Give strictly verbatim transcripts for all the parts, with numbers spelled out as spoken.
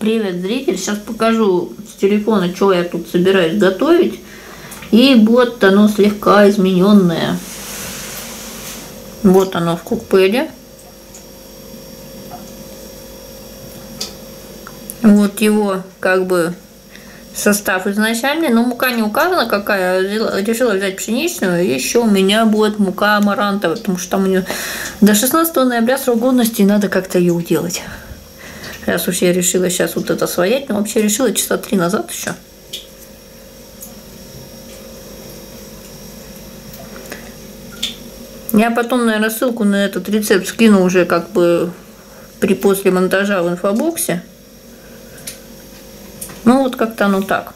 Привет, зритель! Сейчас покажу с телефона, что я тут собираюсь готовить. И вот оно слегка измененное. Вот оно в кукпеде. Вот его как бы состав изначальный, но мука не указана какая. Я решила взять пшеничную. И еще у меня будет мука амарантовая, потому что там у нее до шестнадцатого ноября срок годности, и надо как-то ее уделать. Раз уж я решила сейчас вот это своять, но вообще решила часа три назад еще. Я потом, наверное, ссылку на этот рецепт скину уже как бы при после монтажа в инфобоксе. Ну вот как-то оно так.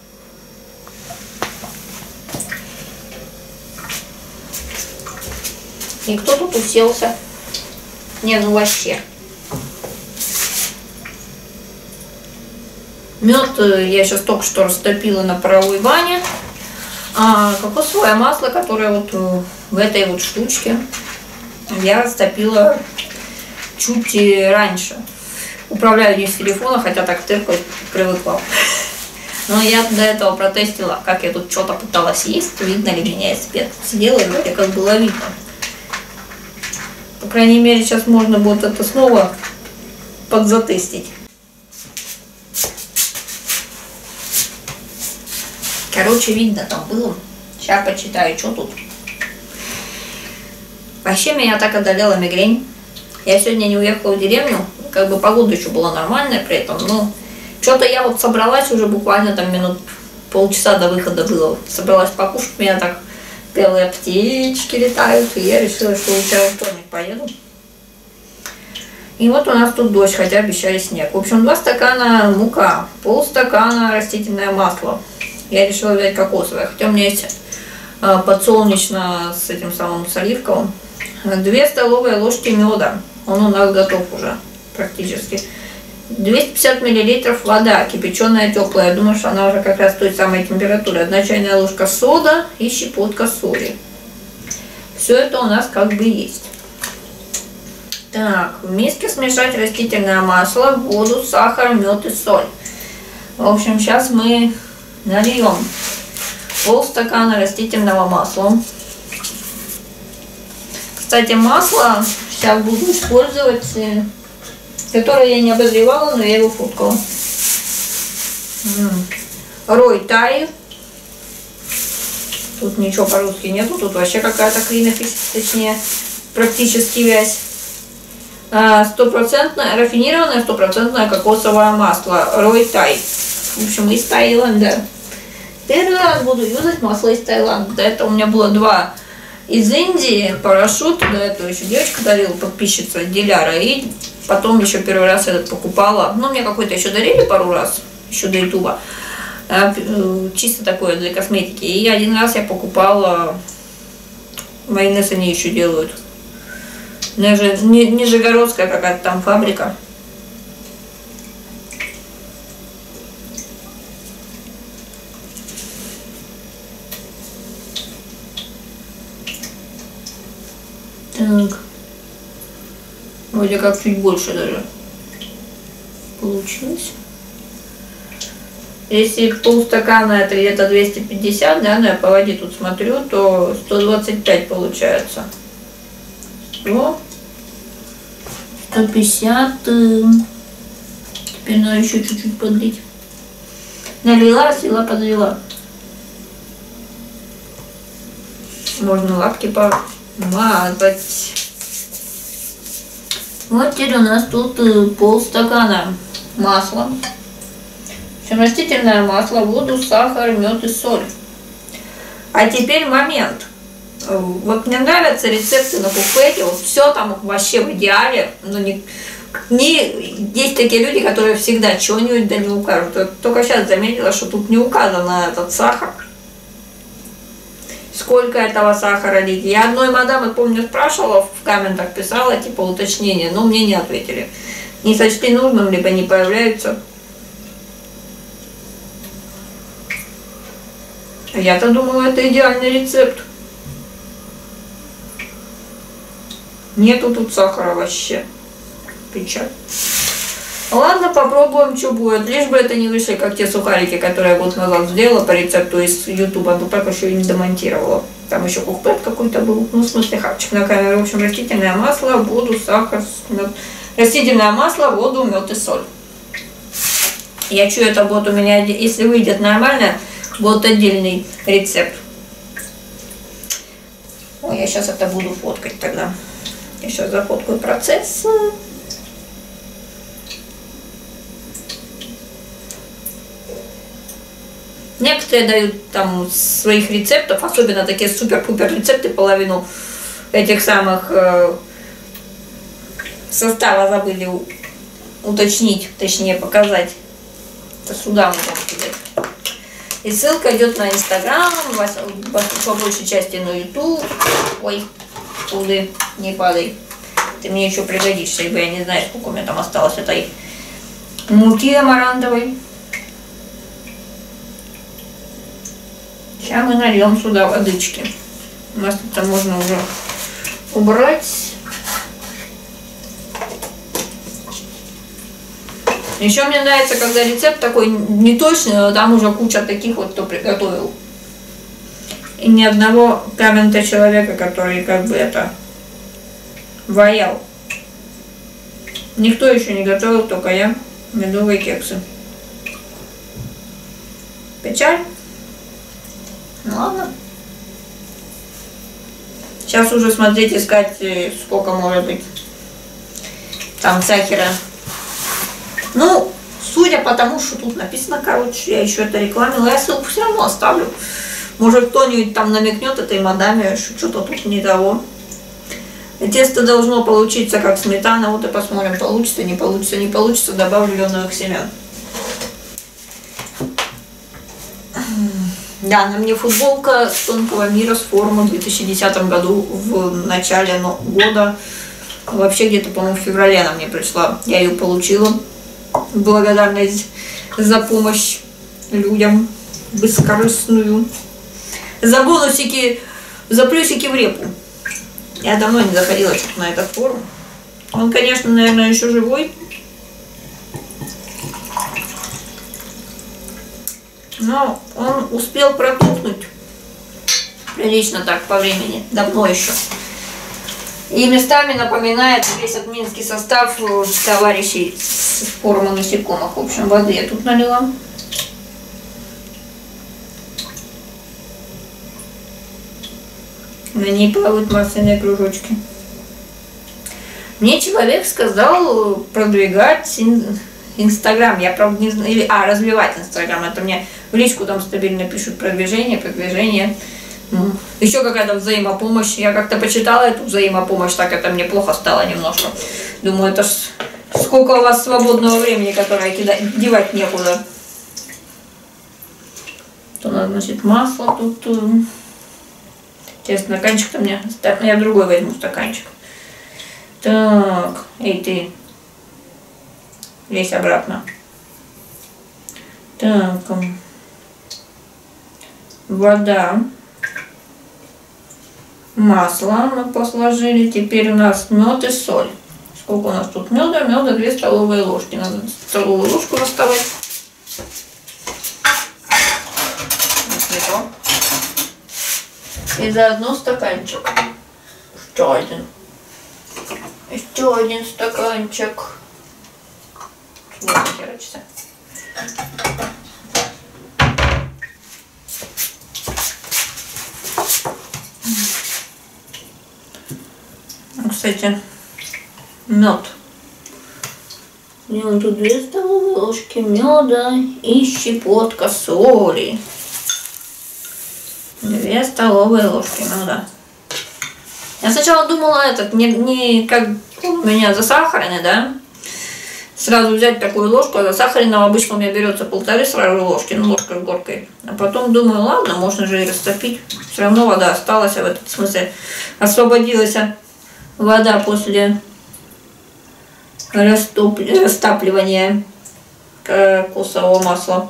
И кто тут уселся? Не, ну вообще. Мед я сейчас только что растопила на паровой бане. А кокосовое масло, которое вот в этой вот штучке, я растопила чуть раньше. Управляю не с телефона, хотя так тыркать привыкла. Но я до этого протестила, как я тут что-то пыталась есть, видно ли меня из спед. Сидела и вроде как было видно. По крайней мере, сейчас можно будет это снова подзатестить. Короче, видно там было. Сейчас почитаю, что тут. Вообще меня так одолела мигрень. Я сегодня не уехала в деревню. Как бы погода еще была нормальная при этом. Но что-то я вот собралась уже буквально там минут полчаса до выхода было. Собралась покушать. У меня так белые птички летают. И я решила, что лучше во вторник поеду. И вот у нас тут дождь, хотя обещали снег. В общем, два стакана мука, полстакана растительное масло. Я решила взять кокосовое, хотя у меня есть подсолнечно с этим самым с оливковым. Две столовые ложки меда, он у нас готов уже практически. двести пятьдесят миллилитров вода, кипяченая, теплая. Я думаю, что она уже как раз той самой температуры. Одна чайная ложка сода и щепотка соли. Все это у нас как бы есть. Так, в миске смешать растительное масло, воду, сахар, мед и соль. В общем, сейчас мы нальем полстакана растительного масла. Кстати, масло сейчас буду использовать, которое я не обозревала, но я его фоткала. Рой Тай. Тут ничего по-русски нету, тут вообще какая-то клинопись, точнее, практически вязь. Стопроцентное, рафинированное стопроцентное кокосовое масло. Рой Тай. В общем, из Таиланда. Первый раз буду юзать масло из Таиланда. До этого у меня было два из Индии, парашют. До этого еще девочка дарила, подписчица Диляра. И потом еще первый раз этот покупала. Ну, мне какой-то еще дарили пару раз, еще до ютуба. Чисто такое для косметики. И один раз я покупала, майонез они еще делают. Нижегородская какая-то там фабрика. Так, вроде как чуть больше даже получилось. Если полстакана это где-то двести пятьдесят, да, но я по воде тут смотрю, то сто двадцать пять получается. сто, сто пятьдесят. Теперь надо еще чуть-чуть подлить. Налила, слила, подлила. Можно лапки по мазать. Вот теперь у нас тут полстакана масла. Все растительное масло, воду, сахар, мед и соль. А теперь момент. Вот мне нравятся рецепты на кукпеде, вот все там вообще в идеале. Но не, не, есть такие люди, которые всегда чего-нибудь да не укажут. Я только сейчас заметила, что тут не указано этот сахар. Сколько этого сахара лить. Я одной мадамы, помню, спрашивала, в комментах писала, типа, уточнение, но мне не ответили. Не сочли нужным, либо не появляются. Я-то думала, это идеальный рецепт. Нету тут сахара вообще. Печаль. Ладно, попробуем, что будет. Лишь бы это не вышли, как те сухарики, которые я год назад сделала по рецепту из Ютуба, но так еще и не домонтировала. Там еще кухпет какой-то был, ну, в смысле, хапчик на камеру. В общем, растительное масло, воду, сахар, мед. Растительное масло, воду, мед и соль. Я чую, это будет у меня, если выйдет нормально, будет отдельный рецепт. Ой, я сейчас это буду фоткать тогда. Я сейчас зафоткаю процесс. Некоторые дают там своих рецептов, особенно такие супер-пупер рецепты, половину этих самых э, состава забыли уточнить, точнее показать. Это сюда можно кидать. И ссылка идет на Инстаграм, по большей части на Ютуб. Ой, туды, не падай. Ты мне еще пригодишься, ибо я не знаю, сколько у меня там осталось этой муки амарантовой. Сейчас мы нальем сюда водички. У нас это можно уже убрать. Еще мне нравится, когда рецепт такой неточный, но там уже куча таких вот, кто приготовил. И ни одного коммента человека, который как бы это ваял. Никто еще не готовил, только я. Медовые кексы. Печаль. Ну ладно. Сейчас уже смотреть, искать, сколько может быть там сахара. Ну, судя по тому, что тут написано, короче, я еще это рекламила, я ссылку все равно оставлю. Может, кто-нибудь там намекнет этой мадаме, что что-то тут не того. И тесто должно получиться как сметана. Вот и посмотрим, получится, не получится, не получится, добавлю льняных семян. Да, на мне футболка с тонкого мира с форума в две тысячи десятом году, в начале года. Вообще где-то, по-моему, в феврале она мне пришла. Я ее получила. Благодарность за помощь людям бескорыстную. За бонусики, за плюсики в репу. Я давно не заходила что-то на этот форум. Он, конечно, наверное, еще живой. Но он успел протухнуть прилично так по времени, давно еще. И местами напоминает весь админский состав товарищей с форума насекомых. В общем, воды я тут налила. На ней плавают масляные кружочки. Мне человек сказал продвигать Инстаграм. Я, правда, не знаю. Или, а, развивать Инстаграм. Это мне в личку там стабильно пишут продвижение, продвижение. Ну, еще какая-то взаимопомощь. Я как-то почитала эту взаимопомощь, так это мне плохо стало немножко. Думаю, это ж сколько у вас свободного времени, которое кидать, девать некуда. Тут надо, значит, масло тут. Сейчас стаканчик-то мне. Я другой возьму стаканчик. Так, эй ты. Лезь обратно. Так. Вода. Масло мы посложили. Теперь у нас мед и соль. Сколько у нас тут меда? Меда две столовые ложки. Надо столовую ложку доставать. И заодно стаканчик. Еще один. Еще один стаканчик. Вот, херачится. Кстати, мед. Делаем тут две столовые ложки меда и щепотка соли. Две столовые ложки меда. Я сначала думала, этот не, не как у меня засахаренный, да? Сразу взять такую ложку, а засахаренного обычно у меня берется полторы сразу ложки, ну ложка с горкой. А потом думаю, ладно, можно же и растопить. Все равно вода осталась, а в этом смысле освободилась вода после растоп... растапливания кокосового масла.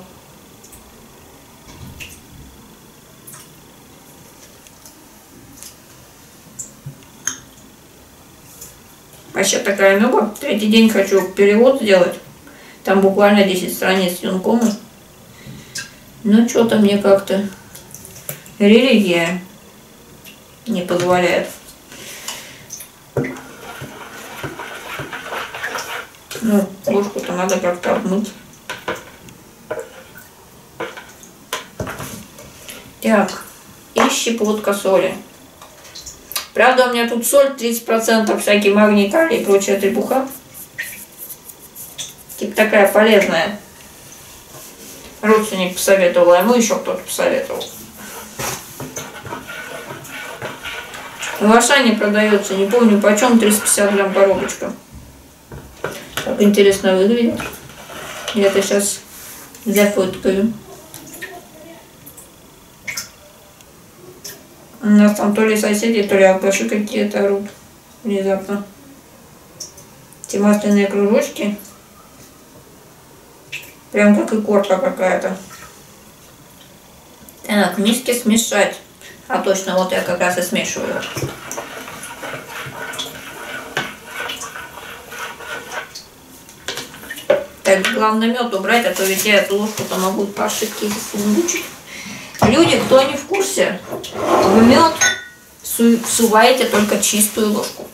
Вообще такая нуба. Третий день хочу перевод сделать. Там буквально десять страниц юнкома. Но что-то мне как-то религия не позволяет. Ну, ложку-то надо как-то обмыть. Так, и щепотка соли. Правда, у меня тут соль, тридцать процентов всякий магний, калий и прочая требуха. Типа такая полезная. Родственник посоветовал, а ему еще кто-то посоветовал. В Ашане продается, не помню почем, триста пятьдесят грамм коробочка. Как интересно выглядит. Я это сейчас зафоткаю. У нас там то ли соседи, то ли алкаши какие-то орут внезапно. Эти масляные кружочки. Прям как икорка какая-то. Так, в миске смешать. А точно, вот я как раз и смешиваю. Так, главное мед убрать, а то ведь я эту ложку-то могу по ошибке засундучить. Люди, кто не в курсе, в мед всуваете только чистую ложку.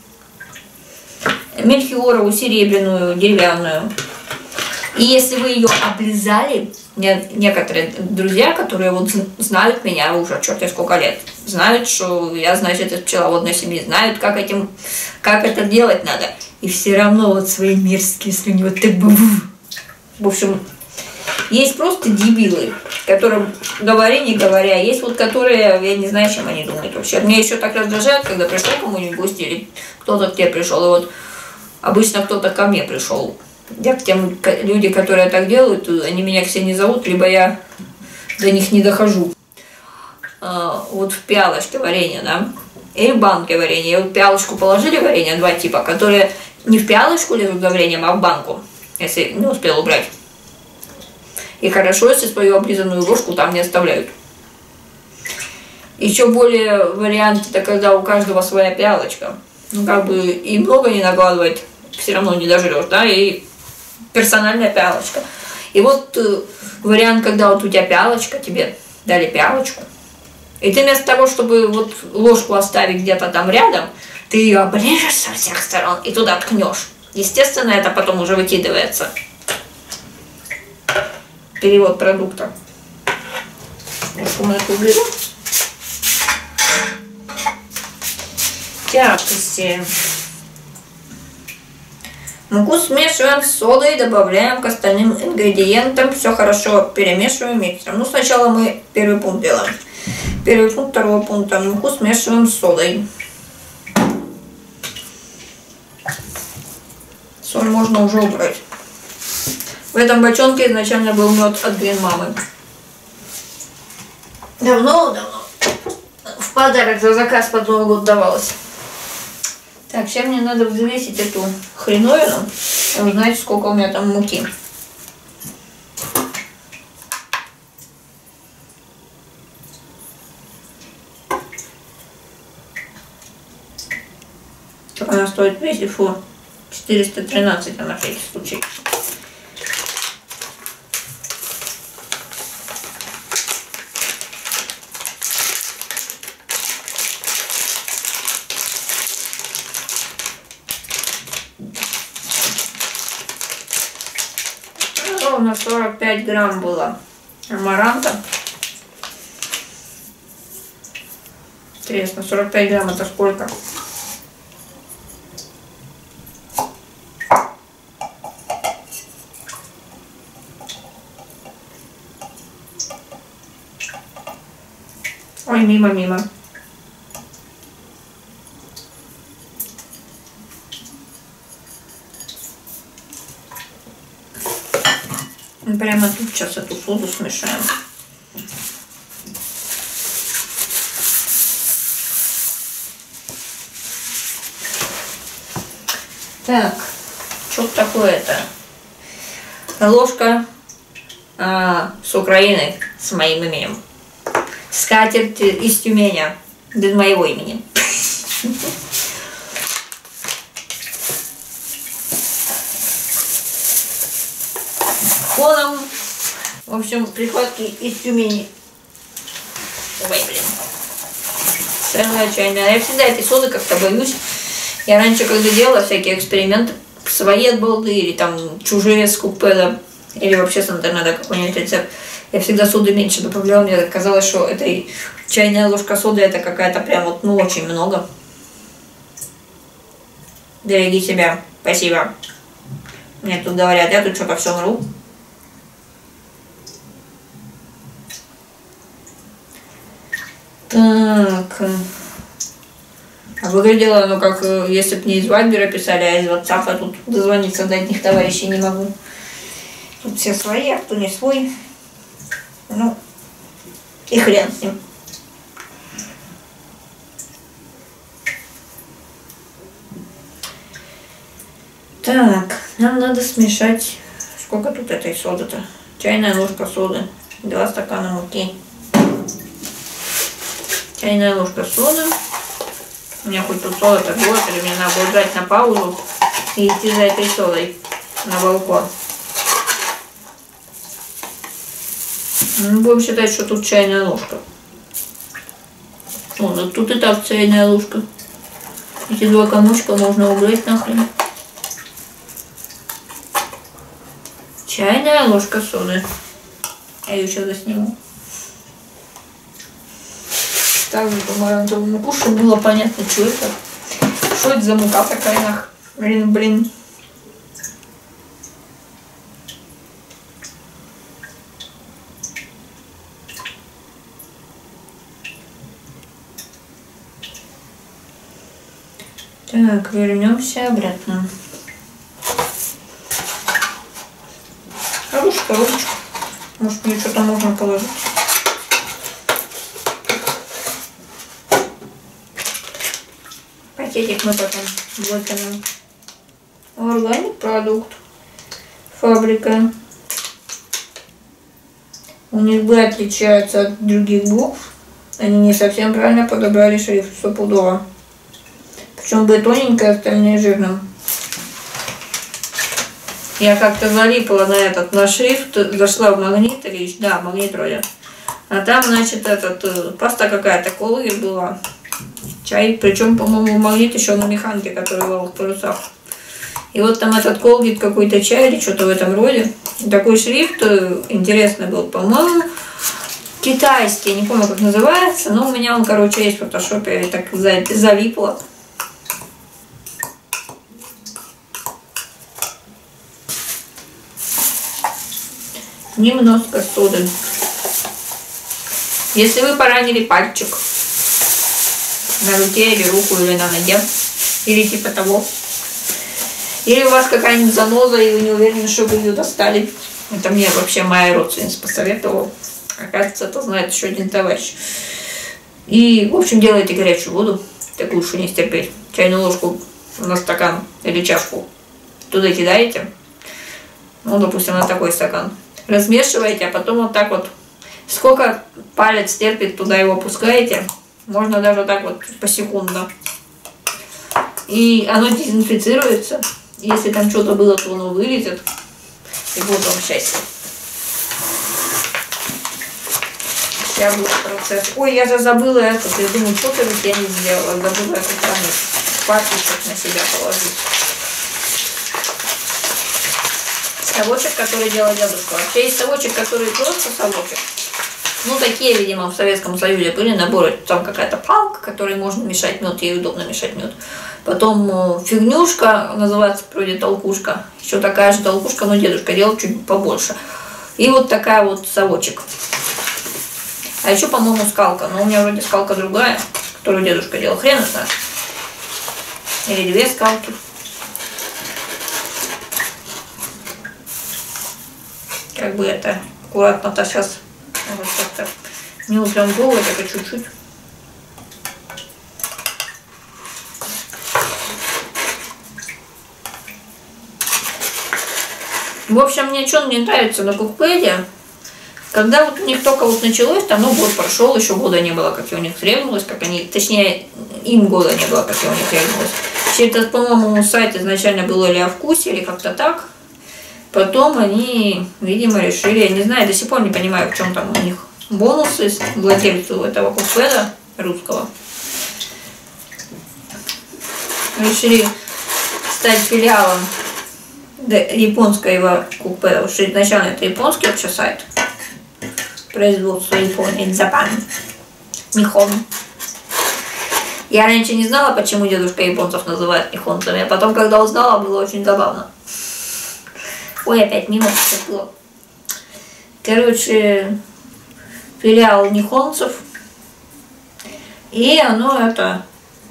Мельхиорову, серебряную, деревянную. И если вы ее облизали, некоторые друзья, которые вот знают меня уже черт сколько лет, знают, что я, значит, из пчеловодной семьи, знают, как, этим, как это делать надо. И все равно вот свои мерзкие слюни вот так бы... В общем, есть просто дебилы, которым говори, не говоря. Есть вот которые, я не знаю, чем они думают вообще. Меня еще так раздражает, когда пришел кому-нибудь в гости или кто-то к тебе пришел. И вот обычно кто-то ко мне пришел. Я к тем люди, которые так делают, они меня все не зовут, либо я до них не дохожу. А, вот в пиалочке варенье, да, или в банке варенье. И вот пиалочку положили варенье, два типа, которые не в пиалочку лежат за вареньем, а в банку, если не успел убрать. И хорошо, если свою облизанную ложку там не оставляют. Еще более вариант, это когда у каждого своя пиалочка. Ну, как бы и много не накладывать, все равно не дожрешь, да, и персональная пиалочка. И вот э, вариант, когда вот у тебя пиалочка, тебе дали пиалочку, и ты вместо того, чтобы вот ложку оставить где-то там рядом, ты ее оближешь со всех сторон и туда ткнешь. Естественно, это потом уже выкидывается. Перевод продукта. Ложку мы эту уберу. Тяжкости. Муку смешиваем с содой, добавляем к остальным ингредиентам. Все хорошо перемешиваем миксером. Ну, сначала мы первый пункт делаем. Первый пункт второго пункта. Муку смешиваем с содой. Соль можно уже убрать. В этом бочонке изначально был мед от Green мамы. Давно-давно. В подарок за заказ под Новый год давалось. Так, сейчас мне надо взвесить эту хреновину и узнать, сколько у меня там муки. Сколько она стоит в весе? Фу, четыреста тринадцать, а на всякий случай. Ровно сорок пять грамм было амаранта. Интересно, сорок пять грамм это сколько? Ой, мимо, мимо. Прямо тут сейчас эту соду смешаем. Так, что такое-то? Ложка а, с Украины с моим именем. Скатерть из Тюмени без моего имени. телефоном. В общем, прихватки из Тюмени. Ой, блин. Целая чайная. Я всегда этой соды как-то боюсь. Я раньше, когда делала всякие эксперименты, свои от балды или там чужие с купеда, или вообще с интернета какой-нибудь рецепт, я всегда соды меньше добавляла. Мне казалось, что этой чайная ложка соды это какая-то прям вот, ну, очень много. Береги себя. Спасибо. Мне тут говорят, я тут что-то все вру. Так. А выглядело оно как, если бы не из Вайбера писали, а из WhatsApp, тут дозвониться до одних товарищей не могу. Тут все свои, а кто не свой. Ну, и хрен с ним. Так, нам надо смешать. Сколько тут этой соды-то? Чайная ложка соды. Два стакана муки. Чайная ложка соды. У меня хоть тут сода-то будет, или мне надо будет жать на паузу и идти за этой содой на балкон. Ну, будем считать, что тут чайная ложка. О, вот тут и так чайная ложка. Эти два комочка можно убрать нахрен. Чайная ложка соды. Я ее сейчас засниму. Ставлю помаранчевую муку, чтобы было понятно, что это. Что это за мука такая, нах? Блин, блин. Так, вернемся обратно. Ручка, ручка. Может, мне что-то можно положить. Пакетик мы потом выкинем. Органик продукт. Фабрика. У них бы отличаются от других букв. Они не совсем правильно подобрали шрифт, стопудово. Причем бы тоненькое, остальные жирным. Я как-то залипала на этот, на шрифт, зашла в Магнит, или, да, Магнит вроде. А там, значит, этот, паста какая-то, колы была. Чай, причем, по-моему, Магнит еще на механике, который был в парусах. И вот там этот Колгейт какой-то чай или что-то в этом роде. Такой шрифт интересный был, по-моему, китайский, не помню, как называется, но у меня он, короче, есть в фотошопе, я так залипла. Немножко соды. Если вы поранили пальчик на руке или руку, или на ноге, или типа того, или у вас какая-нибудь заноза, и вы не уверены, что вы ее достали, это мне вообще моя родственница посоветовала. Оказывается, это знает еще один товарищ. И, в общем, делайте горячую воду, такую, что не стерпеть. Чайную ложку на стакан или чашку туда кидаете, ну, допустим, на такой стакан. Размешиваете, а потом вот так вот, сколько палец терпит, туда его опускаете. Можно даже так вот посекундно. И оно дезинфицируется. Если там что-то было, то оно вылезет. И будет вам счастье. Сейчас будет процесс. Ой, я же забыла это. Я думаю, что-то ведь я не сделала. Забыла эту страницу. Папочек на себя положить. Совочек, который делал дедушка. Вообще есть совочек, который просто совочек. Ну, такие, видимо, в Советском Союзе были наборы. Там какая-то палка, которой можно мешать мед, ей удобно мешать мед. Потом фигнюшка, называется вроде толкушка. Еще такая же толкушка, но дедушка делал чуть побольше. И вот такая вот совочек. А еще, по-моему, скалка. Но у меня вроде скалка другая, которую дедушка делал. Хрен знает. Или две скалки. Как бы это аккуратно-то сейчас вот как-то не утрамбовывать, это чуть-чуть. В общем, мне что мне нравится на Кукпеде, когда вот у них только вот началось, там, ну, год прошел, еще года не было, как и у них требовалось, как они, точнее, им года не было, как и у них требовалось. Это, по-моему, сайт изначально был или о вкусе, или как-то так. Потом они, видимо, решили, я не знаю, до сих пор не понимаю, в чем там у них бонусы владельцу этого кукпэда русского. Решили стать филиалом японского кукпэда, потому что изначально это японский вообще сайт. Производство Японии, Japan, Нихон. Я раньше не знала, почему дедушка японцев называет нихонцами, а потом, когда узнала, было очень забавно. Ой, опять мимо поступило. Короче, филиал нихонцев. И оно это...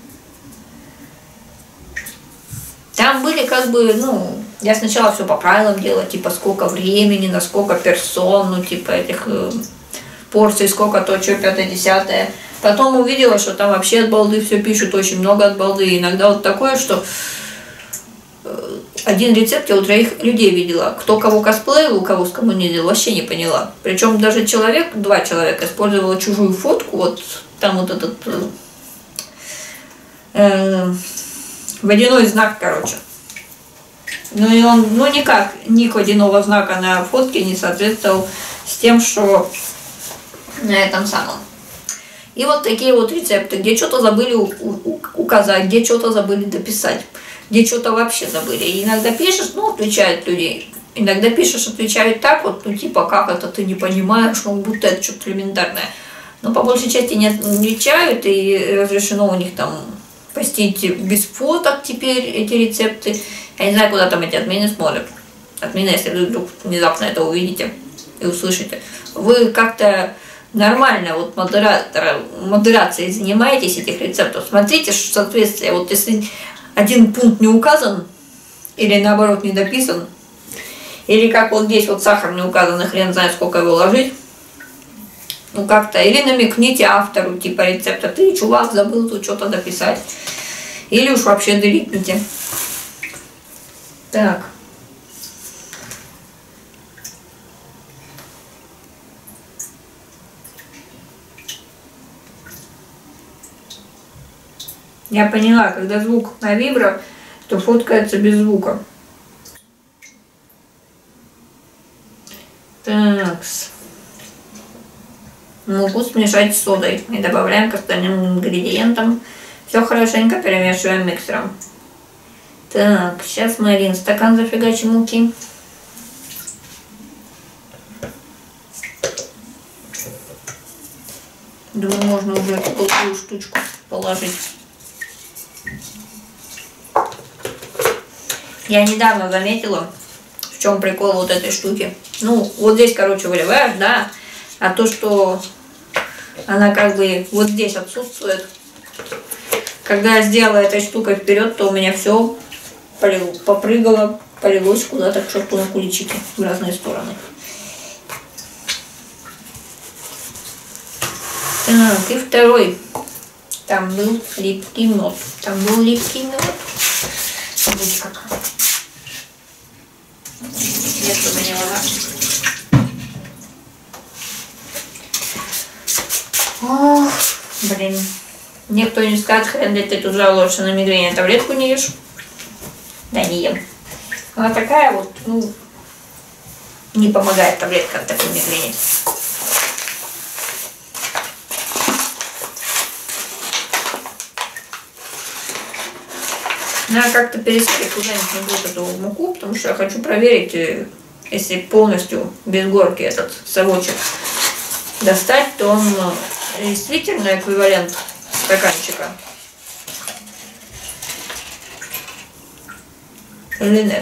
Там были как бы, ну, я сначала все по правилам делала, типа сколько времени, на сколько персон, ну, типа этих э, порций, сколько то, что, пятое, десятое. Потом увидела, что там вообще от балды все пишут, очень много от балды. Иногда вот такое, что э, один рецепт я у троих людей видела. Кто кого косплеил, у кого с кому не делал, вообще не поняла. Причем даже человек, два человека использовала чужую фотку, вот там вот этот... Э, э, водяной знак, короче. Ну и он, ну никак, ник водяного знака на фотке не соответствовал с тем, что на этом самом. И вот такие вот рецепты, где что-то забыли указать, где что-то забыли дописать, где что-то вообще забыли. И иногда пишешь, ну, отвечают люди. Иногда пишешь, отвечают так вот, ну типа, как это ты не понимаешь, ну будто это что-то элементарное. Но по большей части не отвечают, и разрешено у них там постить без фоток теперь эти рецепты. Я не знаю, куда там эти админы смотрят. Админы, если вы вдруг внезапно это увидите и услышите. Вы как-то нормально вот модератора, модерацией занимаетесь этих рецептов. Смотрите соответствие. Вот если один пункт не указан, или наоборот не дописан, или как вот здесь вот сахар не указан, и хрен знает сколько его ложить. Ну как-то, или намекните автору типа рецепта, ты, чувак, забыл тут что-то дописать. Или уж вообще делитните. Так. Я поняла, когда звук на вибро, то фоткается без звука. Так. Муку смешать с содой и добавляем к остальным ингредиентам. Все хорошенько перемешиваем миксером. Так, сейчас мы один стакан зафигачим муки. Думаю, можно уже такую штучку положить. Я недавно заметила, в чем прикол вот этой штуки. Ну, вот здесь, короче, выливаешь, да, а то, что она как бы вот здесь отсутствует. Когда я сделала этой штукой вперед, то у меня все попрыгало, полилось куда-то к черту на куличики в разные стороны. Так, и второй. Там был липкий мед. Там был липкий мед. Смотрите, как. Нет, чтобы не вода. Ох, блин. Мне кто не скажет, хрен ли ты тут жалуешься на мигрень, таблетку не ешь? Да, не ем. Она такая вот, ну, не помогает таблетка от такой мигрени. Надо как-то пересыпать куда-нибудь не будет эту муку, потому что я хочу проверить, если полностью без горки этот совочек достать, то он действительно эквивалент стаканчика. Или нет.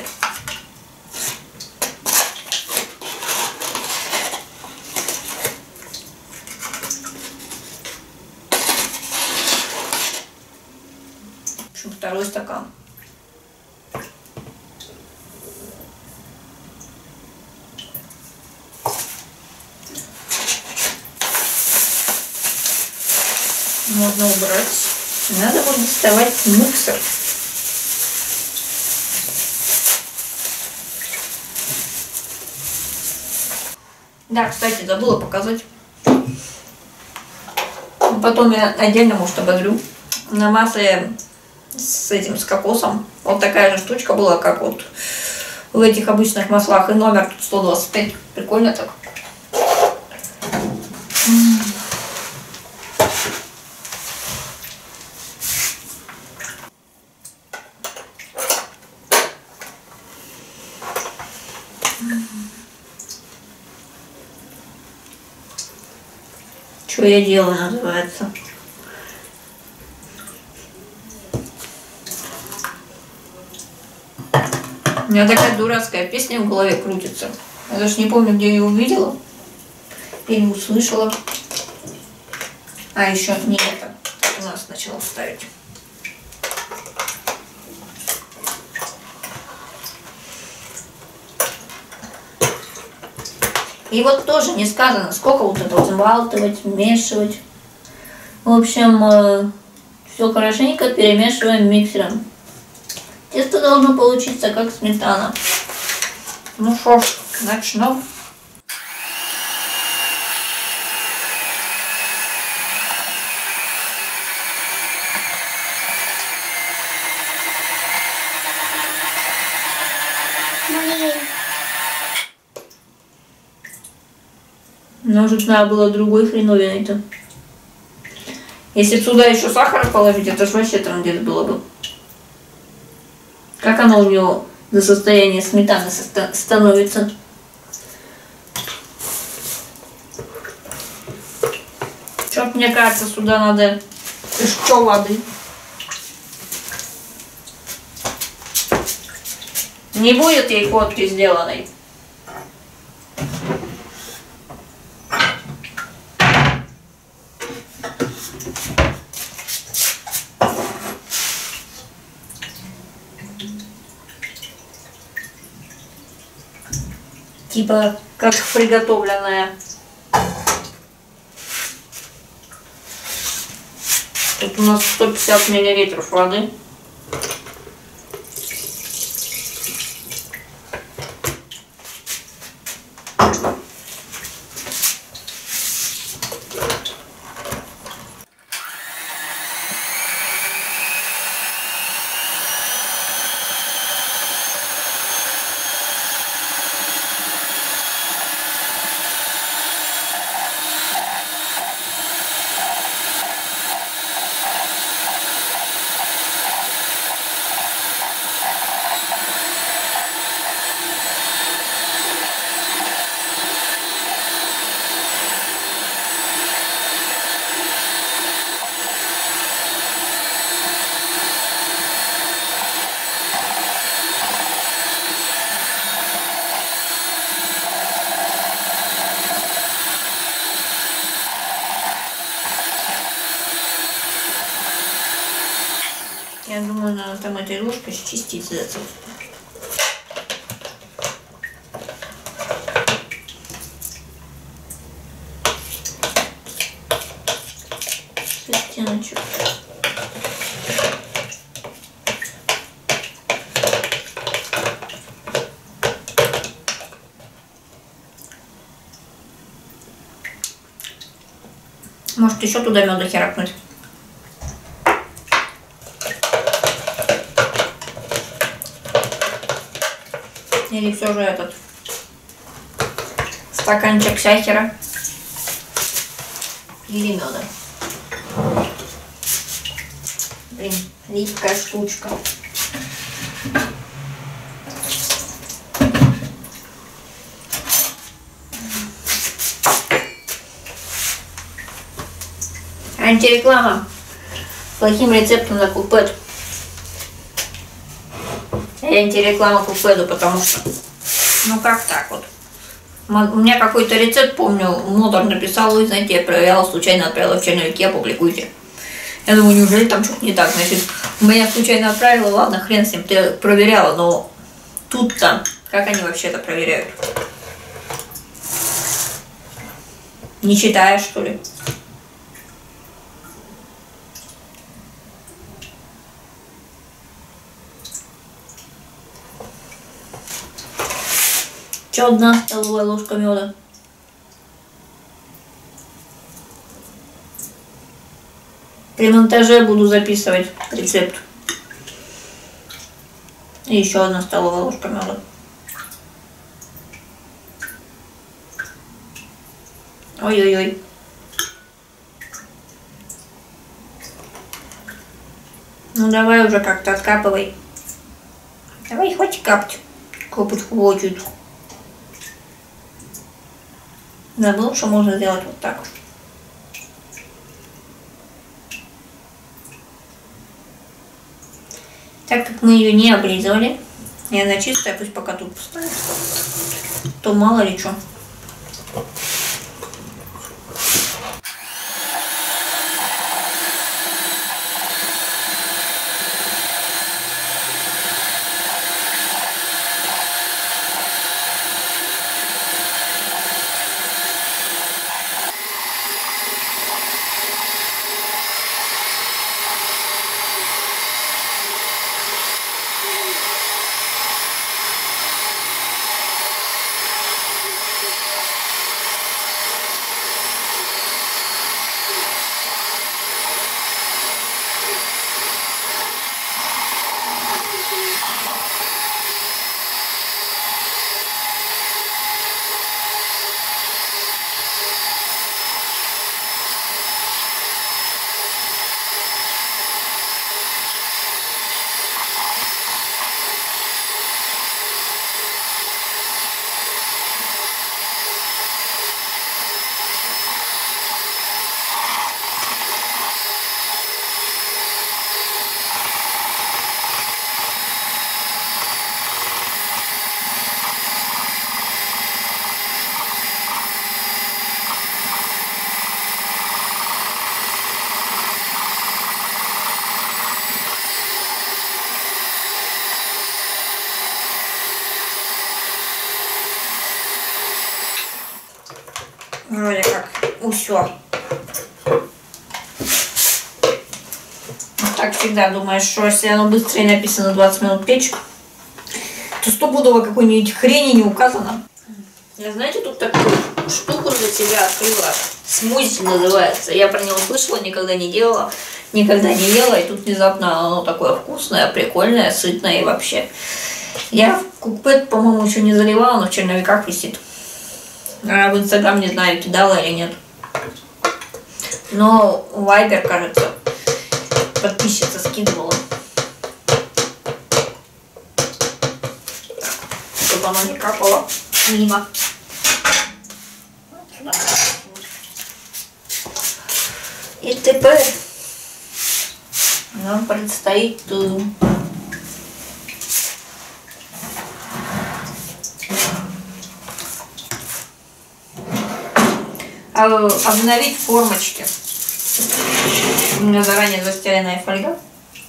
В общем, второй стакан. Можно убрать. Надо вот доставать миксер. Да, кстати, забыла показать. Потом я отдельно, может, ободрю. На масле с этим, с кокосом. Вот такая же штучка была, как вот в этих обычных маслах. И номер тут сто двадцать пять. Прикольно так. Что я делаю, называется. У меня такая дурацкая песня в голове крутится. Я даже не помню, где я ее увидела или услышала. А еще не это. У нас начала ставить. И вот тоже не сказано, сколько вот это взбалтывать, вмешивать. В общем, э, все хорошенько перемешиваем миксером. Тесто должно получиться как сметана. Ну что ж, начнем. Может, надо было другой хреновиной-то. Если бы сюда еще сахара положить, это же вообще трындец было бы. Как оно у него до состояния сметаны становится. Что-то, мне кажется, сюда надо еще воды. Не будет ей фотки сделанной. Типа как приготовленная. Тут у нас сто пятьдесят миллилитров воды. Я думаю, надо там этой ложкой счистить за это. С оттеночек. Может, еще туда меда херакнуть? Или все же этот стаканчик сахара или меда. Блин, липкая штучка. Антиреклама плохим рецептом на кулпет. Я антиреклама кулпеду, потому что, ну как так вот. У меня какой-то рецепт, помню, Модер написал, и знаете, я проверяла, случайно отправила в черновике, опубликуйте. Я думаю, неужели там что-то не так, значит, меня случайно отправила, ладно, хрен с ним, ты проверяла, но тут-то, как они вообще это проверяют? Не читаешь, что ли? Еще одна столовая ложка меда. При монтаже буду записывать рецепт. И еще одна столовая ложка меда. Ой-ой-ой. Ну давай уже как-то откапывай. Давай, хватит капать. Копочку вот-чуть. Забыл, что можно сделать вот так. Так как мы ее не обрезали, и она чистая, пусть пока тут поставим, то мало ли что. Вроде как усё. Так всегда думаешь, что если оно быстрее написано двадцать минут печь, то стопудово какой-нибудь хрени не указано. Я, знаете, тут такую штуку для себя открыла. Смузи называется. Я про него слышала, никогда не делала, никогда не ела. И тут внезапно оно такое вкусное, прикольное, сытное и вообще. Я в кукпэд, по-моему, еще не заливала, но в черновиках висит. А в Инстаграм не знаю, кидала или нет. Но Вайбер, кажется, подписчица скидывала. Так, чтобы оно не капало мимо. И теперь нам предстоит обновить формочки. У меня заранее застеленная фольга.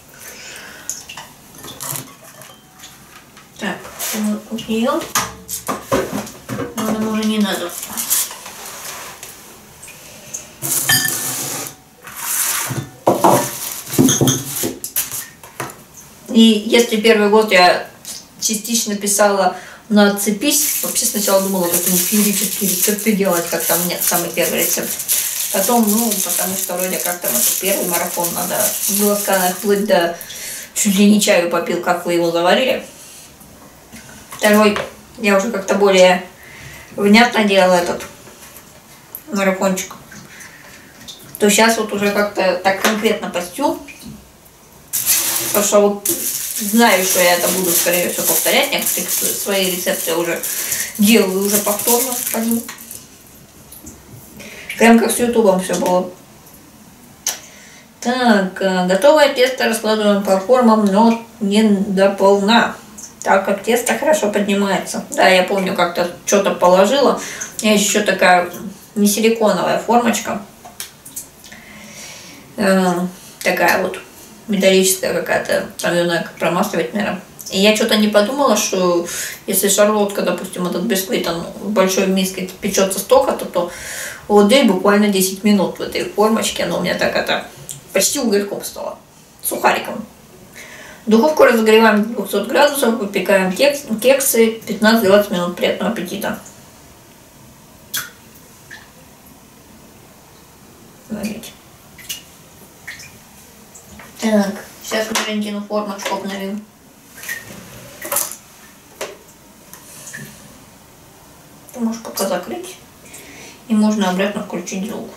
Так, вот нее. Но нам уже не надо. И если первый год я частично писала на «Отцепись», вообще сначала думала какие-нибудь феерические рецепты делать, как там нет, самый первый рецепт. Потом, ну, потому что вроде как там это первый марафон, надо было сказать, вплоть до чуть ли не чаю попил, как вы его заварили. Второй, я уже как-то более внятно делала этот марафончик. То сейчас вот уже как-то так конкретно постю. Потому что вот знаю, что я это буду, скорее всего, повторять. Некоторые свои рецепты я уже делаю уже повторно по ним. Прям как с ютубом все было. Так, готовое тесто раскладываем по формам, но не до полна, так как тесто хорошо поднимается. Да, я помню, как-то что-то положила. У меня еще такая не силиконовая формочка. Э, такая вот металлическая какая-то, там ее надо промасливать, наверное. И я что-то не подумала, что если шарлотка, допустим, этот бисквит, он в большой миске печется столько-то, то вот здесь буквально десять минут в этой формочке, она у меня так это почти угольком стала, сухариком. Духовку разогреваем до двухсот градусов, выпекаем кекс, кексы пятнадцать-двадцать минут. Приятного аппетита. Смотрите. Так, сейчас мы Валентину формочку обновим. Ты можешь пока закрыть. И можно обратно включить звук.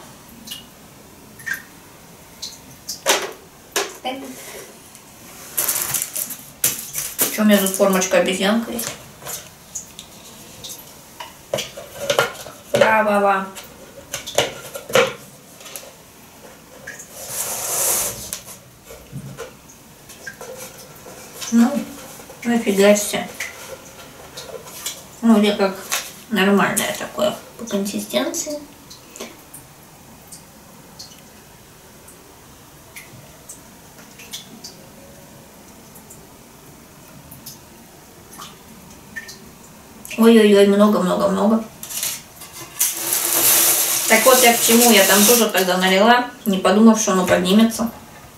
Что у меня тут формочка обезьянка есть? Ба-ба-ба. Ну, нафига себе. Ну, вроде как нормальное такое по консистенции. Ой-ой-ой, много-много-много. Так вот я к чему, я там тоже тогда налила, не подумав, что оно поднимется.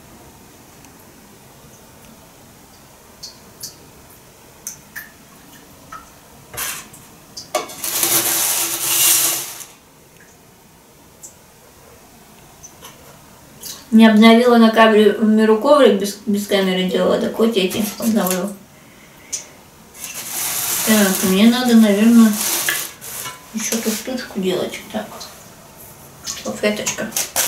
Не обновила на камеру коврик, без, без камеры делала, так вот эти обновлю. Так, мне надо, наверное, еще ту штучку делать. Так, салфеточка.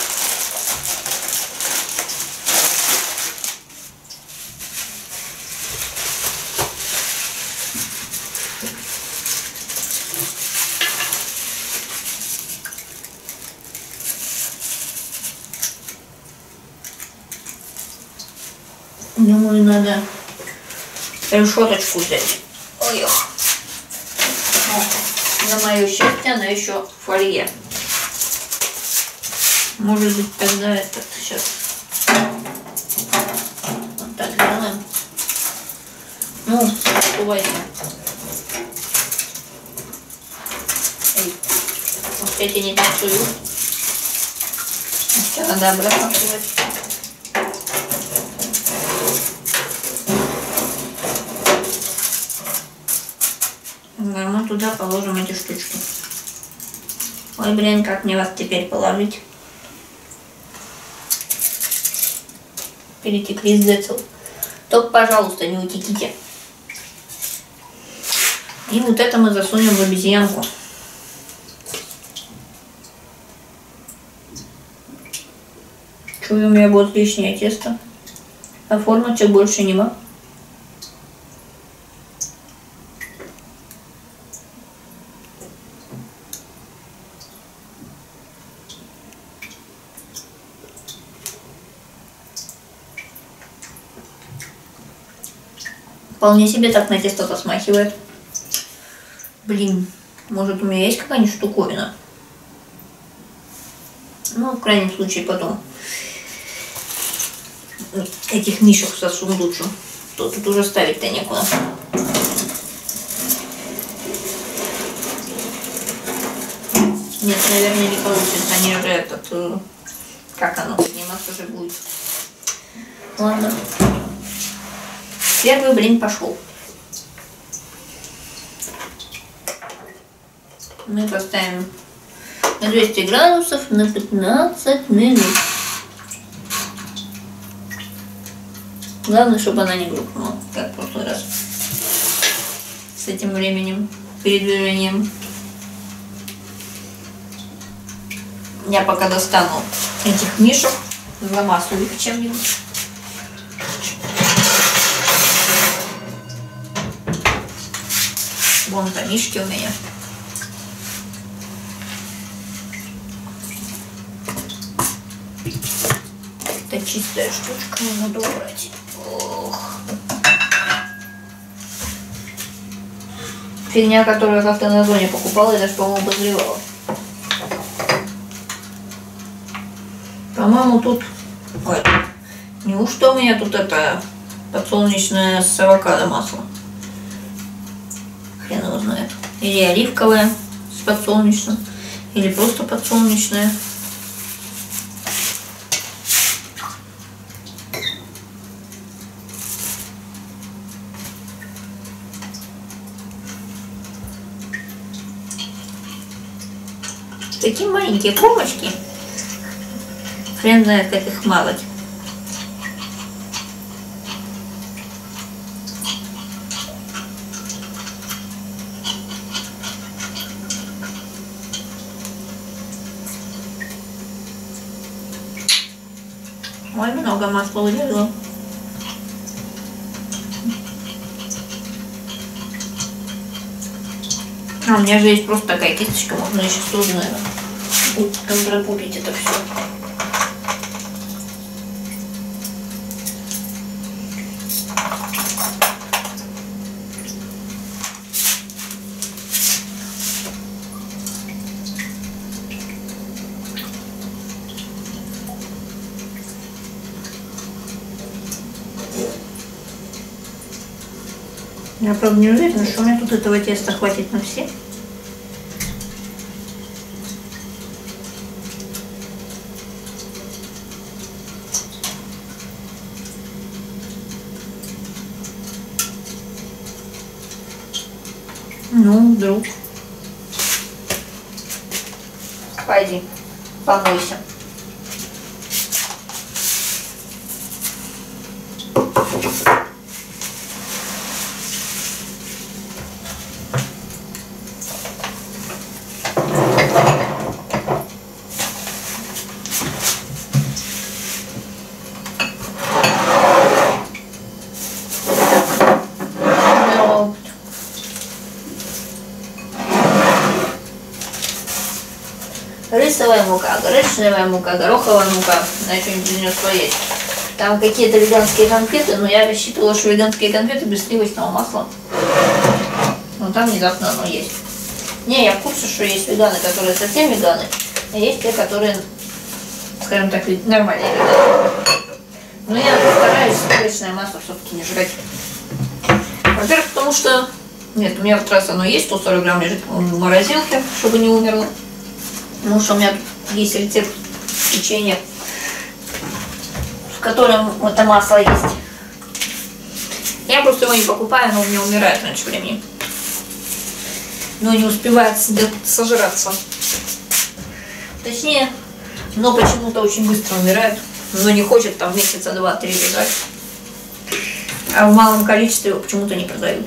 Думаю, надо решеточку взять. Ой-ох. На мое счастье, она еще в фолье. Может быть, тогда этот сейчас вот так делаем. Ну, сувайся. Эй, вот эти не танцуют. Сейчас надо обратно сувать. Мы туда положим эти штучки. Ой, блин, как мне вас теперь положить? Перетекли с децл. Только, пожалуйста, не утеките. И вот это мы засунем в обезьянку. Чую, у меня будет лишнее тесто. А формочек больше нема. Вполне себе так на тесто-то смахивает. Блин, может у меня есть какая-нибудь штуковина? Ну, в крайнем случае, потом этих мишек сосун лучше. То тут уже ставить-то некуда. Нет, наверное, не получится. Они же этот... Как оно подниматься же будет? Ладно. Первый блин пошел. Мы поставим на двести градусов на пятнадцать минут. Главное, чтобы она не рухнула, как в прошлый раз. С этим временем, передвижением. Я пока достану этих мишек, замасу их чем-нибудь. Вон там мишки у меня. Это чистая штучка, надо убрать. Ох. Фигня, которую я как-то на зоне покупала, я даже, по-моему, обозревала. По-моему, тут... Ой, неужто у меня тут это подсолнечное с авокадо масло? Хрен его знает. Или оливковое с подсолнечным, или просто подсолнечное. Такие маленькие формочки. Хрен знает, как их мазать. Ой, много масла выделила. А у меня же есть просто такая кисточка, можно еще тоже, наверное, контрапулить это все. Я, правда, не уверена, что у меня тут этого теста хватит на все. Ну, вдруг. Пойди, помойся. Рисовая мука, гречневая мука, гороховая мука, на что-нибудь из нее есть. Там какие-то веганские конфеты, но я рассчитывала, что веганские конфеты без сливочного масла. Но там внезапно оно есть. Не, я в курсе, что есть веганы, которые совсем веганы, а есть те, которые, скажем так, нормальные веганы. Но я постараюсь сливочное масло все-таки не жрать. Во-первых, потому что... Нет, у меня в раз оно есть, сто сорок грамм лежит в морозилке, чтобы не умерло. Потому что у меня тут есть рецепт печенья, в котором это масло есть. Я просто его не покупаю, но у меня умирает раньше времени. Но не успевает сожраться. Точнее, но почему-то очень быстро умирает. Но не хочет там месяца два-три лежать. А в малом количестве его почему-то не продают.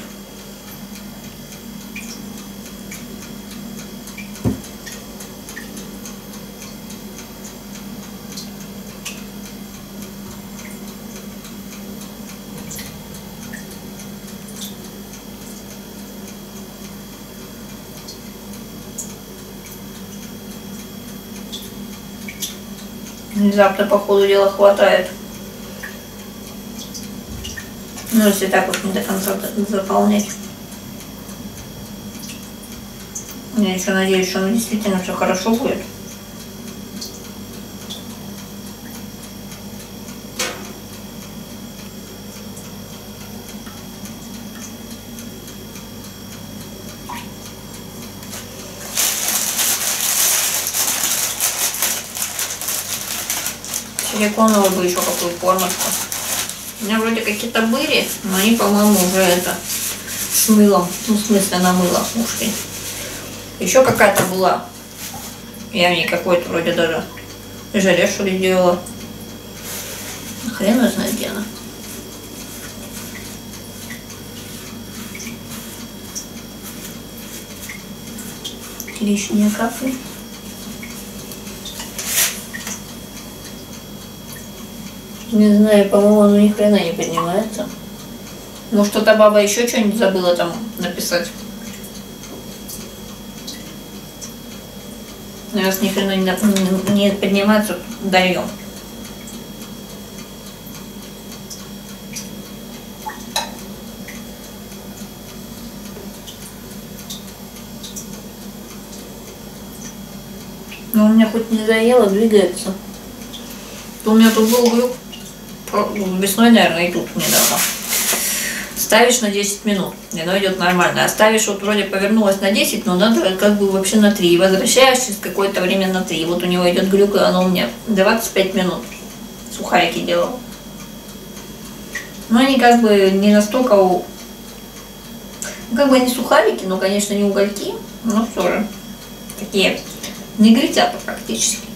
Внезапно, по ходу дела, хватает. Ну, если так вот не до конца заполнять. Я еще надеюсь, что оно действительно все хорошо будет. Силиконовую бы еще какую формочку. У меня вроде какие-то были, но они, по-моему, уже это с мылом. Ну, в смысле, на мыло ушли. Еще какая-то была. Я в ней какой-то вроде даже желе, что ли, делала. Хрен его знает, где она. Лишние капли. Не знаю, по-моему, оно ни хрена не поднимается. Может, эта баба еще что-нибудь забыла там написать. Раз ни хрена не, не поднимается, дольем. Но у меня хоть не заело, двигается. У меня тут был глюк. Весной, наверное, и тут недавно. Ставишь на десять минут, и оно идет нормально. А ставишь, вот вроде повернулась на десять, но надо как бы вообще на три. И возвращаешь через какое-то время на три. Вот у него идет глюк, и оно у меня двадцать пять минут. Сухарики делал. Но они как бы не настолько... Ну, как бы не сухарики, но, конечно, не угольки. Но все же. Такие негритята практически.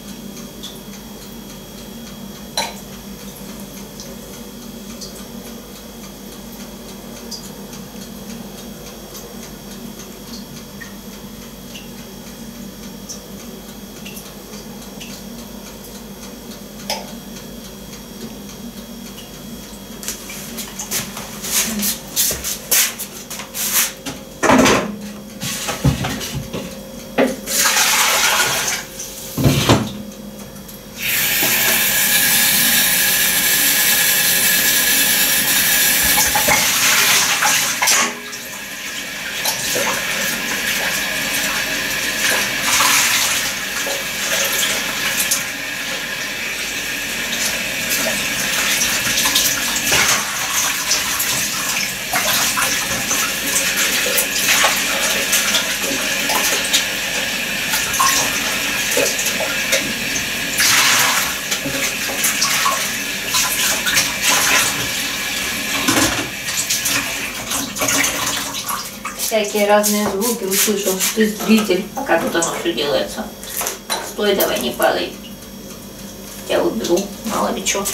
всякие разные звуки услышал, что ты зритель. А как тут оно все делается? Стой, давай, не падай. Я уберу, мало ли что.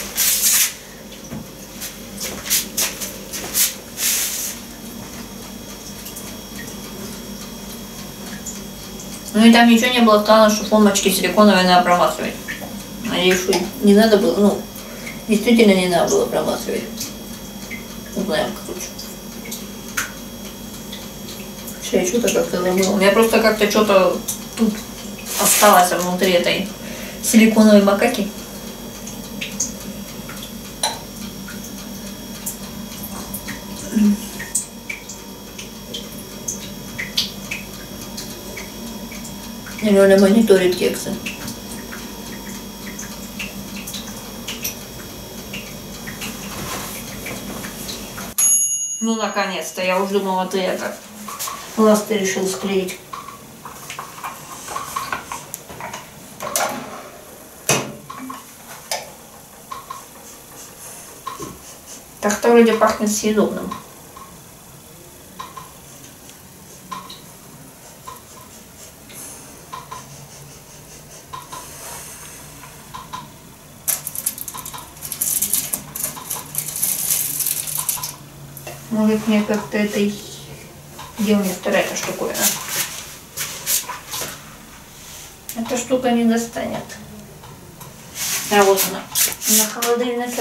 Ну и там ничего не было сказано, что формочки силиконовые надо промасывать. Надеюсь, что не надо было, ну, действительно не надо было промасывать. Узнаем, короче. Я что-то как-то забыла. У меня просто как-то что-то тут осталось внутри этой силиконовой макаки. Реально мониторит кексы. Ну, наконец-то. Я уже думала, ты это... Глаз ты решил склеить. Так-то вроде пахнет съедобным. Может, мне как-то этой... Где у меня вторая эта штуковина? Эта штука не достанет. А вот она. На холодильнике.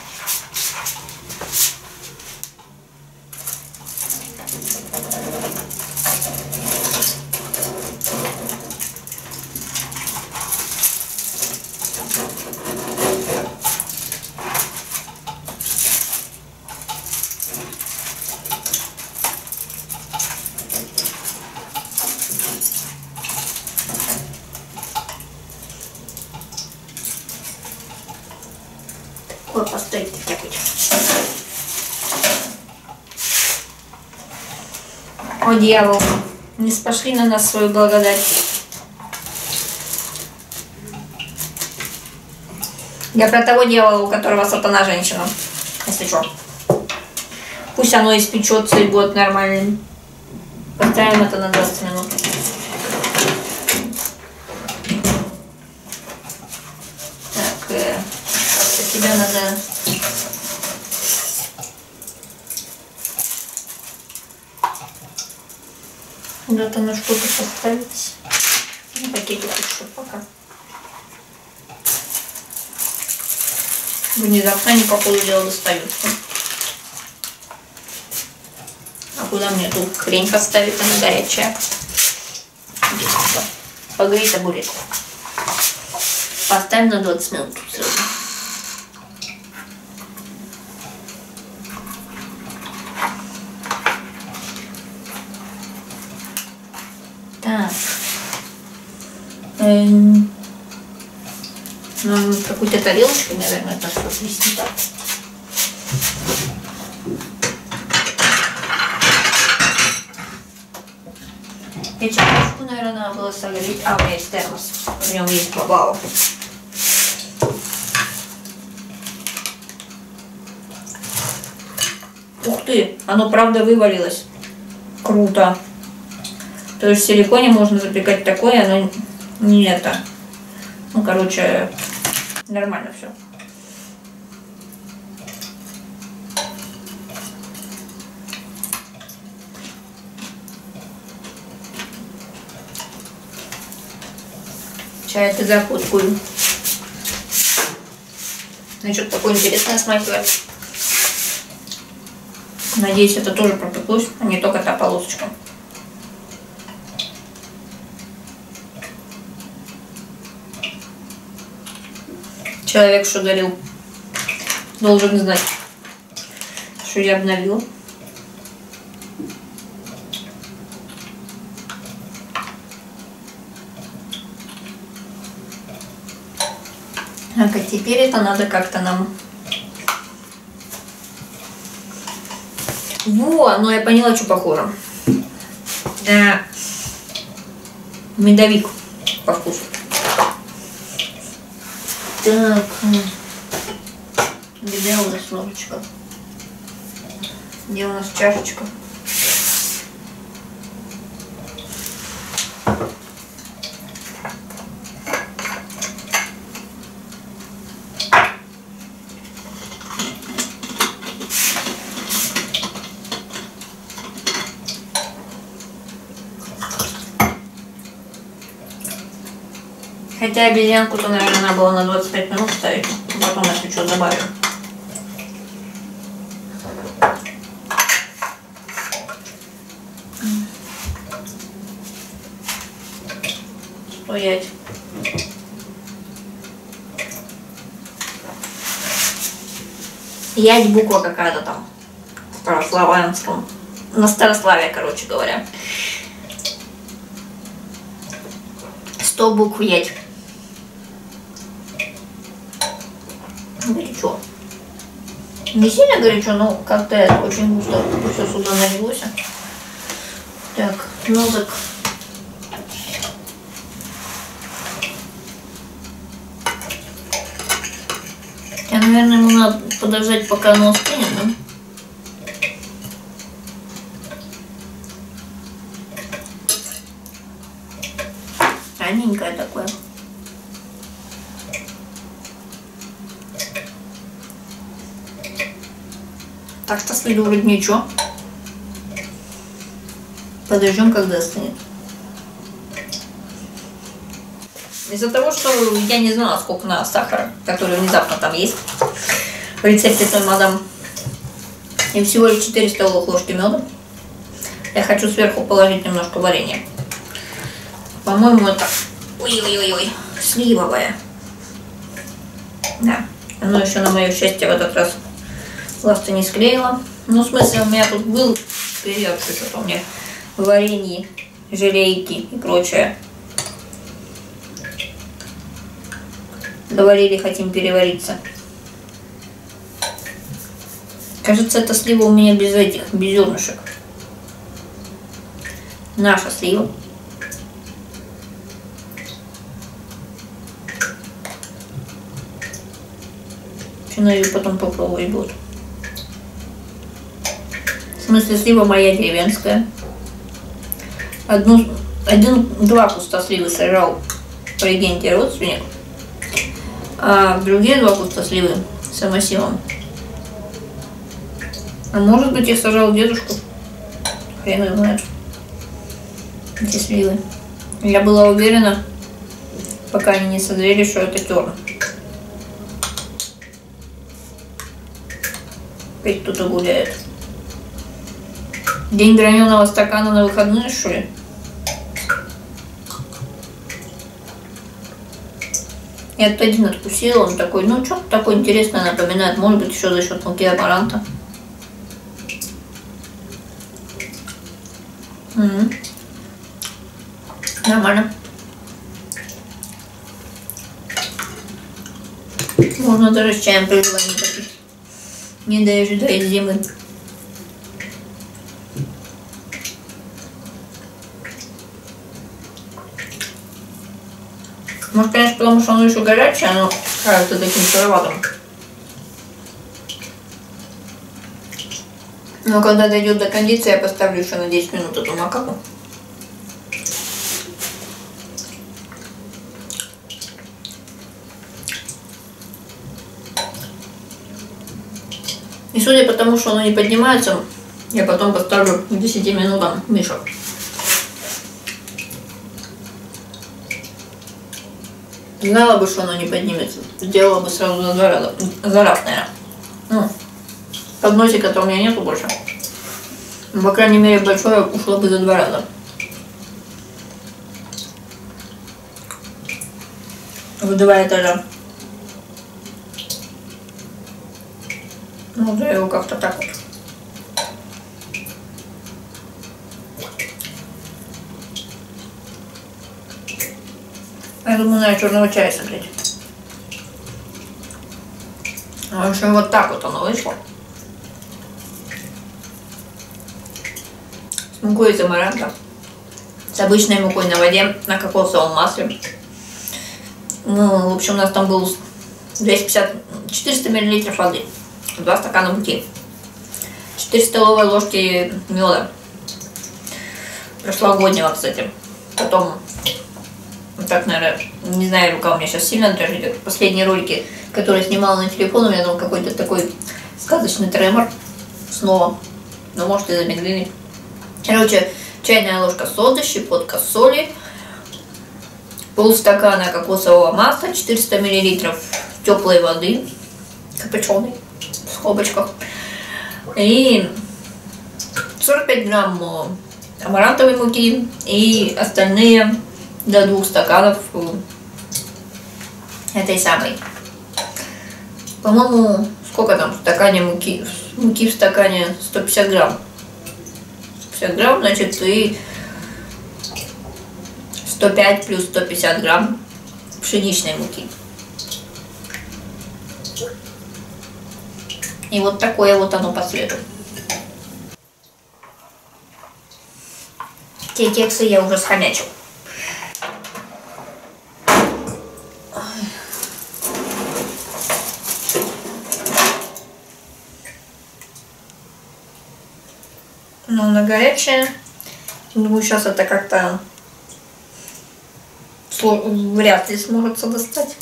Поставить как-нибудь. О, дьявол, не спошли на нас свою благодать. Я про того дьявола, у которого сатана женщина. Если что. Пусть оно испечется и будет нормальным. Поставим это на двадцать минут. Так, э, тебя надо... Куда-то на что-то поставить. На пакетик еще пока. Внезапно они по ходу дела достаются. А куда мне тут хрень поставить? Она горячая. Погреть огурец. Поставим на двадцать минут тут сразу. Так. Эм. Ну, какой-то тарелочкой, наверное, это что свести так. И чашку, наверное, надо было согреть. А, у меня есть термос. В нем есть бабау. Ух ты, оно правда вывалилось. Круто. То есть в силиконе можно запекать такое, оно не это. Ну, короче, нормально все. Чай ты закуткую. Ну, что-то такое интересное смахивает. Надеюсь, это тоже пропеклось, а не только та полосочка. Человек, что дарил, должен знать, что я обновила. Так, а теперь это надо как-то нам... Во, ну я поняла, что похоже. Да. Медовик по вкусу. Так, где у нас ложечка? Где у нас чашечка? Хотя обезьянку-то, наверное, надо было на двадцать пять минут ставить. Потом, если что, добавим. Стоять. Ять буква какая-то там. В старославянском. На старославие, короче говоря. Сто букв ять. Горячо. Не сильно горячо, но как-то очень густо все сюда налилось. Так, нозик. Я, наверное, ему надо подождать, пока оно остынет, да? Раненькое такое. Так что с виду вроде ничего. Подождем, когда остынет. Из-за того, что я не знала, сколько надо сахара, который внезапно там есть в рецепте той мадам, и всего лишь четыре столовых ложки меда, я хочу сверху положить немножко варенья. По-моему, это ой-ой-ой-ой, сливовое. Да, оно еще, на мое счастье, в этот раз ласты не склеила. Ну, в смысле, у меня тут был период, что-то у меня варенье, желейки и прочее. Доварили, хотим перевариться. Кажется, эта слива у меня без этих, без зернышек. Наша слива. Надо ее потом попробовать будет. В смысле, слива моя деревенская. Одну, один-два куста сливы сажал по легенде родственник, а другие два куста сливы самосевом. А может быть, их сажал дедушку. Хрен его знает. Эти сливы. Я была уверена, пока они не созрели, что это терн. Опять кто-то гуляет. День граненого стакана на выходные, что ли? Я тут один откусила, он такой, ну что-то такое интересное напоминает, может быть, еще за счет муки амаранта. Угу. Нормально. Можно даже с чаем приживать, не попить. Не дожидаясь зимы. Может, конечно, потому что оно еще горячее, оно кажется таким сыроватым. Но когда дойдет до кондиции, я поставлю еще на десять минут эту макаку. И судя по тому, что оно не поднимается, я потом поставлю к десяти минутам мешок. Знала бы, что оно не поднимется, сделала бы сразу за два раза, за раз, наверное. Ну, подносика-то у меня нету больше. По крайней мере, большое ушло бы за два раза. В два этажа. Ну, да, его как-то так вот. Я думаю, надо черного чая согреть. В общем, вот так вот оно вышло. С мукой из амаранта. С обычной мукой на воде, на кокосовом масле. Ну, в общем, у нас там было двести пятьдесят, четыреста миллилитров воды. два стакана муки. четыре столовые ложки меда. Прошлогоднего, кстати. Потом... Вот так, наверное, не знаю, рука у меня сейчас сильно дрожит. Последние ролики, которые я снимала на телефон, у меня там какой-то такой сказочный тремор. Снова. Ну, может, и замедлили. Короче, чайная ложка соды, щепотка соли, полстакана кокосового масла, четыреста миллилитров теплой воды, кипяченой, в скобочках, и сорок пять грамм амарантовой муки, и остальные до двух стаканов этой самой. По-моему, сколько там в стакане муки? Муки в стакане сто пятьдесят грамм. сто пятьдесят грамм, значит, и сто пять плюс сто пятьдесят грамм пшеничной муки. И вот такое вот оно по цвету. Те кексы я уже схомячил. Но она горячая. Думаю, сейчас это как-то вряд ли сможется достать.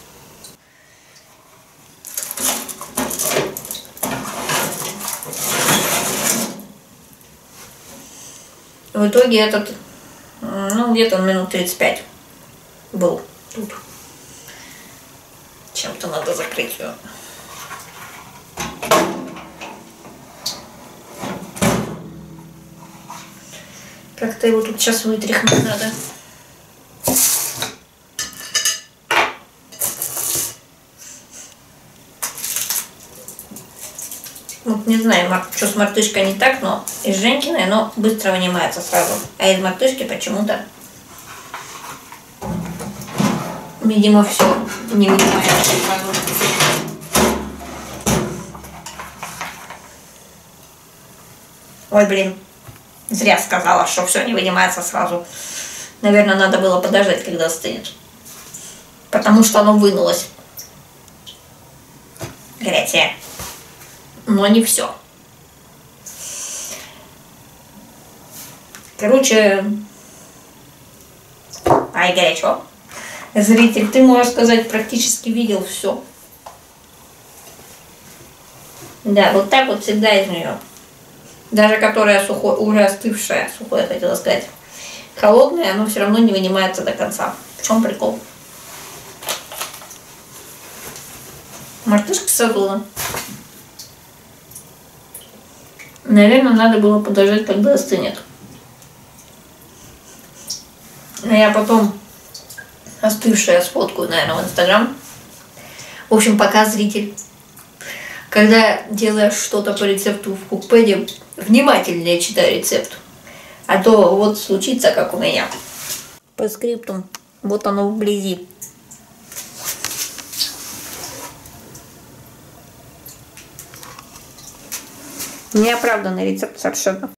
В итоге этот, ну, где-то минут тридцать пять был тут. Чем-то надо закрыть ее. Как-то его тут сейчас вытряхнуть надо. Вот не знаю, что с мартышкой не так, но из Женькиной оно быстро вынимается сразу. А из мартышки почему-то, видимо, все не вынимается сразу. Ой, блин. Зря сказала, что все не вынимается сразу. Наверное, надо было подождать, когда остынет. Потому что оно вынулось. Горячее. Но не все. Короче, ай, горячо. Зритель, ты, можешь сказать, практически видел все. Да, вот так вот всегда из нее. Даже которая сухой, уже остывшая, сухое хотела сказать, холодная, оно все равно не вынимается до конца. В чем прикол? Мартышка созула. Наверное, надо было подождать, когда остынет. А я потом остывшая сфоткаю, наверное, в Инстаграм. В общем, пока, зритель, когда делаешь что-то по рецепту в Кукпеде, внимательнее читай рецепт. А то вот случится, как у меня. По скрипту. Вот оно вблизи. Неоправданный рецепт совершенно.